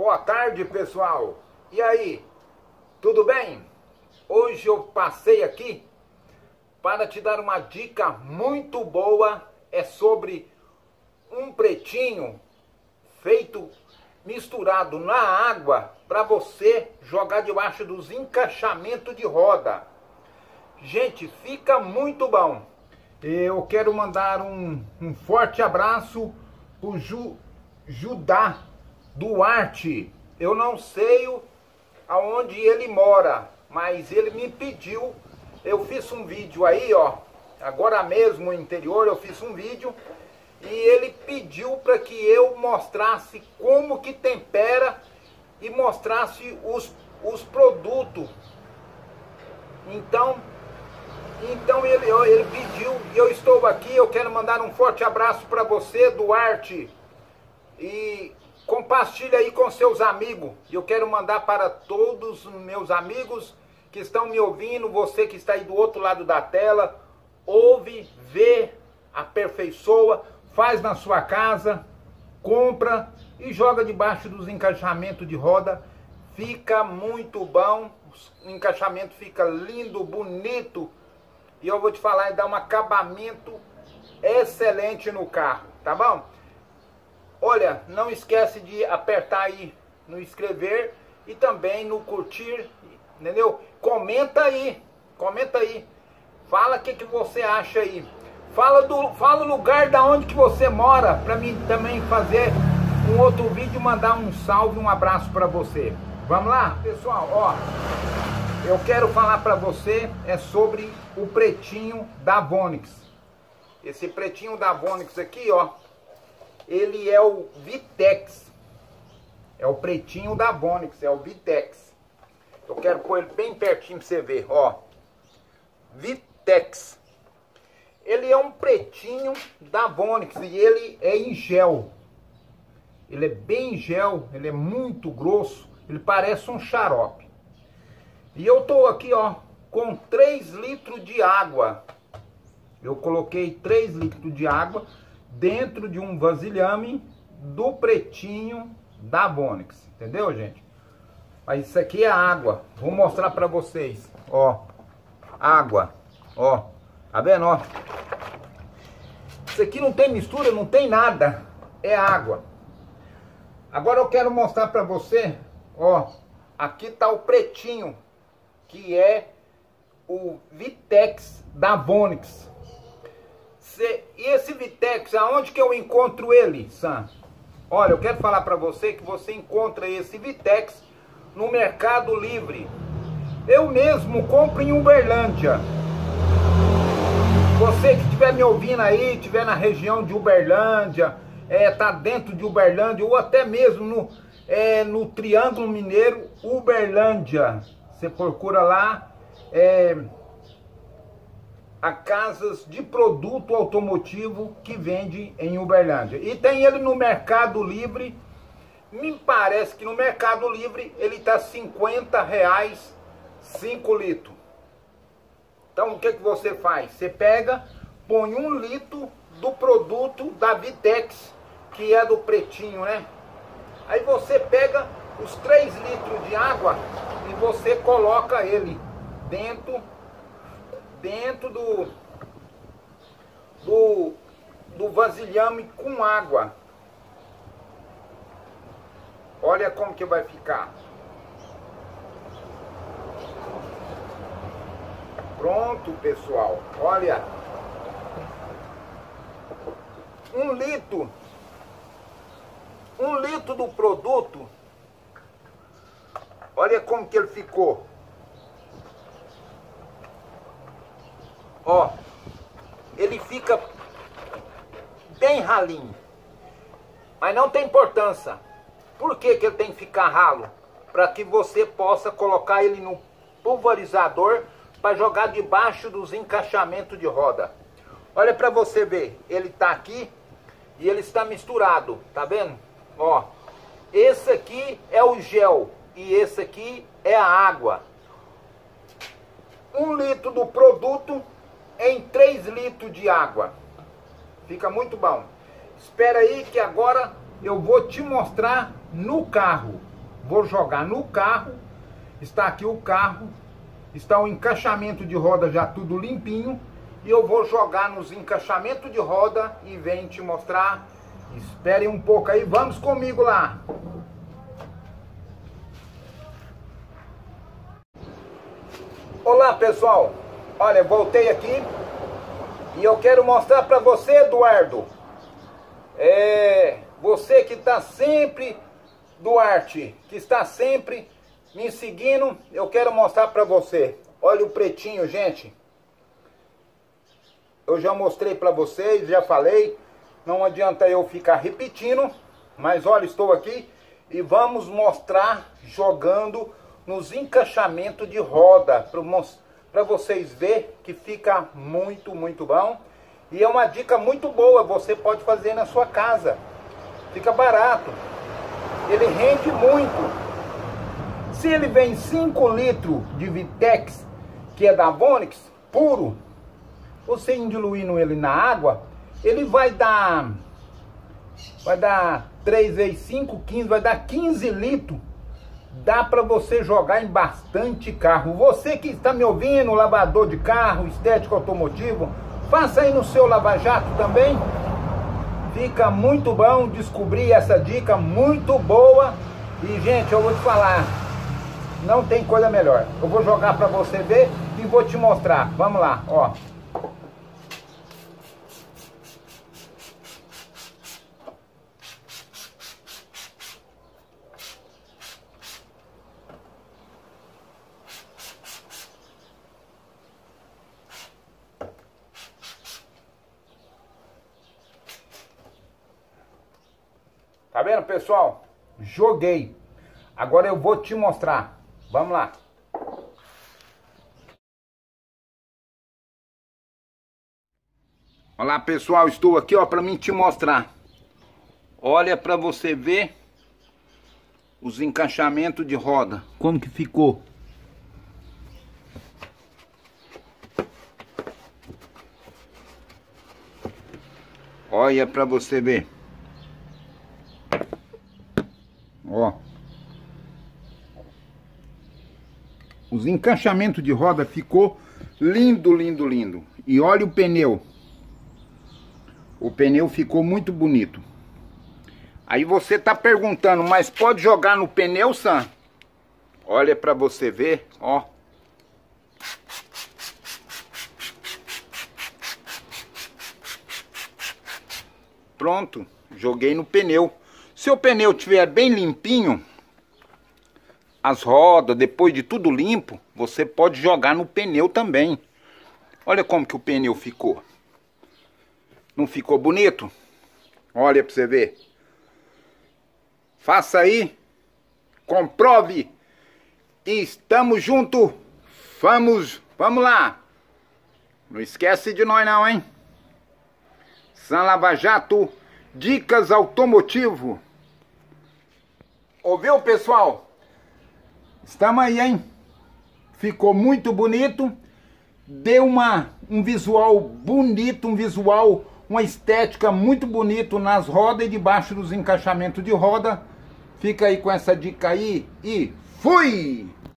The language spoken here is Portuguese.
Boa tarde, pessoal. E aí, tudo bem? Hoje eu passei aqui para te dar uma dica muito boa. É sobre um pretinho feito, misturado na água, para você jogar debaixo dos encaixamentos de roda. Gente, fica muito bom. Eu quero mandar um forte abraço pro Judá Duarte. Eu não sei aonde ele mora, mas ele me pediu. Eu fiz um vídeo aí, ó, agora mesmo no interior eu fiz um vídeo e ele pediu para que eu mostrasse como que tempera e mostrasse os produtos. Então ele pediu e eu estou aqui. Eu quero mandar um forte abraço para você, Duarte, e compartilha aí com seus amigos. Eu quero mandar para todos os meus amigos que estão me ouvindo, você que está aí do outro lado da tela, ouve, vê, aperfeiçoa, faz na sua casa, compra e joga debaixo dos encaixamentos de roda. Fica muito bom, o encaixamento fica lindo, bonito, e eu vou te falar, dá um acabamento excelente no carro, tá bom? Olha, não esquece de apertar aí no inscrever e também no curtir, entendeu? Comenta aí, fala o que você acha aí, fala o lugar da onde que você mora, para mim também fazer um outro vídeo, mandar um salve, um abraço para você. Vamos lá, pessoal, ó, eu quero falar para você sobre o pretinho da Vonix. Esse pretinho da Vonix aqui, ó, ele é o Vitex. É o pretinho da Vonix, é o Vitex. Eu quero pôr ele bem pertinho para você ver, ó. Vitex. Ele é um pretinho da Vonix e ele é em gel. Ele é bem em gel, ele é muito grosso, ele parece um xarope. E eu tô aqui, ó, com 3 litros de água. Eu coloquei 3 litros de água dentro de um vasilhame do pretinho da Vonix, entendeu, gente? Mas isso aqui é água. Vou mostrar pra vocês, ó, água, ó, tá vendo, ó? Isso aqui não tem mistura, não tem nada, é água. Agora eu quero mostrar pra você, ó, aqui tá o pretinho, que é o Vitex da Vonix. E esse Vitex, aonde que eu encontro ele, Sam? Olha, eu quero falar para você que você encontra esse Vitex no Mercado Livre. Eu mesmo compro em Uberlândia. Você que estiver me ouvindo aí, estiver na região de Uberlândia, tá dentro de Uberlândia, ou até mesmo no Triângulo Mineiro, Uberlândia. Você procura lá, a casas de produto automotivo que vende em Uberlândia. E tem ele no Mercado Livre. Me parece que no Mercado Livre ele está R$50, 5 litros. Então o que você faz? Você pega, põe 1 litro do produto da Vitex, que é do pretinho, né? Aí você pega os 3 litros de água e você coloca ele dentro do vasilhame com água. Olha como que vai ficar. Pronto, pessoal. Olha, 1 litro do produto. Olha como que ele ficou. Ó, ele fica bem ralinho, mas não tem importância. Por que que ele tem que ficar ralo? Para que você possa colocar ele no pulverizador para jogar debaixo dos encaixamentos de roda. Olha para você ver, ele tá aqui e ele está misturado, tá vendo? Ó, esse aqui é o gel e esse aqui é a água. 1 litro do produto em 3 litros de água. Fica muito bom. Espera aí que agora eu vou te mostrar no carro. vou jogar no carro. Está aqui o carro, está o encaixamento de roda já tudo limpinho. E eu vou jogar nos encaixamentos de roda e venho te mostrar. Esperem um pouco aí, vamos comigo lá. Olá pessoal, olha, voltei aqui e eu quero mostrar para você, Eduardo. Você que está sempre, Duarte, que está sempre me seguindo, eu quero mostrar para você. Olha o pretinho, gente. Eu já mostrei para vocês, já falei, não adianta eu ficar repetindo, mas olha, estou aqui e vamos mostrar jogando nos encaixamentos de roda, para vocês verem que fica muito, muito bom. E é uma dica muito boa, você pode fazer na sua casa, fica barato, ele rende muito. Se ele vem 5 litros de Vitex, que é da Vonix, puro, você diluindo ele na água, ele vai dar 3 vezes 5, 15, vai dar 15 litros. Dá para você jogar em bastante carro. Você que está me ouvindo, lavador de carro, estético automotivo, faça aí no seu lava-jato também. Fica muito bom, descobri essa dica muito boa. E gente, eu vou te falar, não tem coisa melhor. Eu vou jogar para você ver e vou te mostrar. Vamos lá, ó. Tá vendo, pessoal? Joguei. Agora eu vou te mostrar. Vamos lá. Olá, pessoal. Estou aqui, ó, para mim te mostrar. Olha para você ver os encaixamentos de roda. Como que ficou. Olha para você ver. Ó, os encaixamentos de roda ficou lindo, lindo, lindo. E olha o pneu. O pneu ficou muito bonito. Aí você tá perguntando, mas pode jogar no pneu, Sam? Olha pra você ver, ó. Pronto, joguei no pneu. Se o pneu estiver bem limpinho, as rodas, depois de tudo limpo, você pode jogar no pneu também. Olha como que o pneu ficou. Não ficou bonito? Olha para você ver. Faça aí, comprove. E estamos juntos. Vamos lá. Não esquece de nós não, hein? Sam Lava Jato, dicas automotivo. Ouviu, pessoal? Estamos aí, hein? Ficou muito bonito. Deu um visual bonito, uma estética muito bonito nas rodas e debaixo dos encaixamentos de roda. Fica aí com essa dica aí e fui!